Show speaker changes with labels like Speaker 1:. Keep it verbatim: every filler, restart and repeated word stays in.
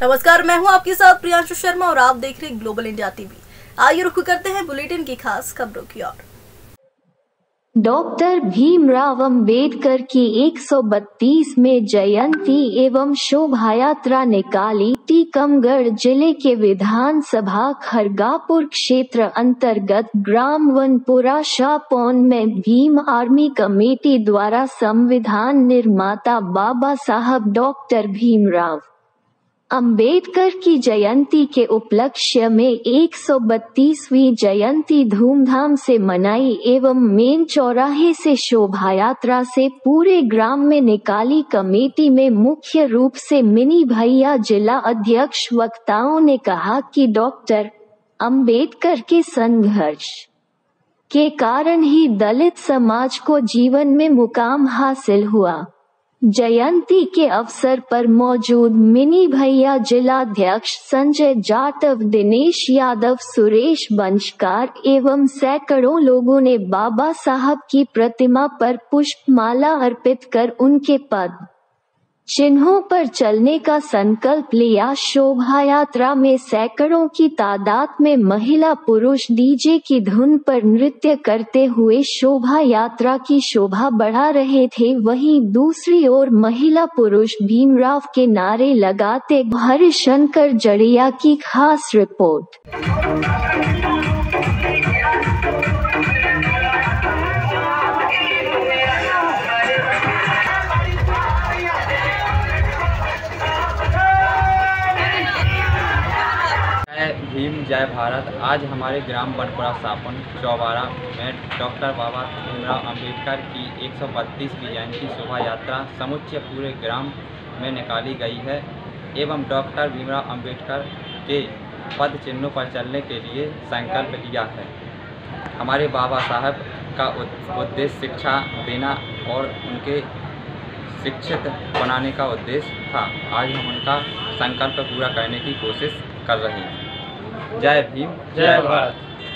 Speaker 1: नमस्कार, मैं हूं आपके साथ प्रियांशु शर्मा और आप देख रहे हैं ग्लोबल इंडिया टीवी। आइए रुख करते हैं बुलेटिन की खास खबरों की ओर।
Speaker 2: डॉक्टर भीमराव अंबेडकर की एक सौ बत्तीसवीं जयंती एवं शोभा यात्रा निकाली। टीकमगढ़ जिले के विधानसभा खरगापुर क्षेत्र अंतर्गत ग्राम वनपुरा शाहपौन में भीम आर्मी कमेटी द्वारा संविधान निर्माता बाबा साहब डॉक्टर भीमराव अंबेडकर की जयंती के उपलक्ष्य में एक सौ बत्तीसवीं जयंती धूमधाम से मनाई एवं मेन चौराहे से शोभा यात्रा से पूरे ग्राम में निकाली। कमेटी में मुख्य रूप से मिनी भैया जिला अध्यक्ष वक्ताओं ने कहा कि डॉक्टर अंबेडकर के संघर्ष के कारण ही दलित समाज को जीवन में मुकाम हासिल हुआ। जयंती के अवसर पर मौजूद मिनी भैया जिलाध्यक्ष संजय जाटव, दिनेश यादव, सुरेश बंशकार एवं सैकड़ों लोगों ने बाबा साहब की प्रतिमा पर पुष्पमाला अर्पित कर उनके पद चिन्हों पर चलने का संकल्प लिया। शोभा यात्रा में सैकड़ों की तादाद में महिला पुरुष डीजे की धुन पर नृत्य करते हुए शोभा यात्रा की शोभा बढ़ा रहे थे। वहीं दूसरी ओर महिला पुरुष भीमराव के नारे लगाते। हरिशंकर जड़िया की खास रिपोर्ट।
Speaker 3: भीम जय भारत। आज हमारे ग्राम वनपुरा शाहपौन चौबारा में डॉक्टर बाबा भीमराव अंबेडकर की एक सौ बत्तीसवीं जयंती शोभा यात्रा समुच्चय पूरे ग्राम में निकाली गई है एवं डॉक्टर भीमराव अंबेडकर के पद चिन्हों पर चलने के लिए संकल्प लिया है। हमारे बाबा साहब का उद्देश्य शिक्षा देना और उनके शिक्षित बनाने का उद्देश्य था। आज हम उनका संकल्प पूरा करने की कोशिश कर रहे हैं। जय भीम, जय भारत।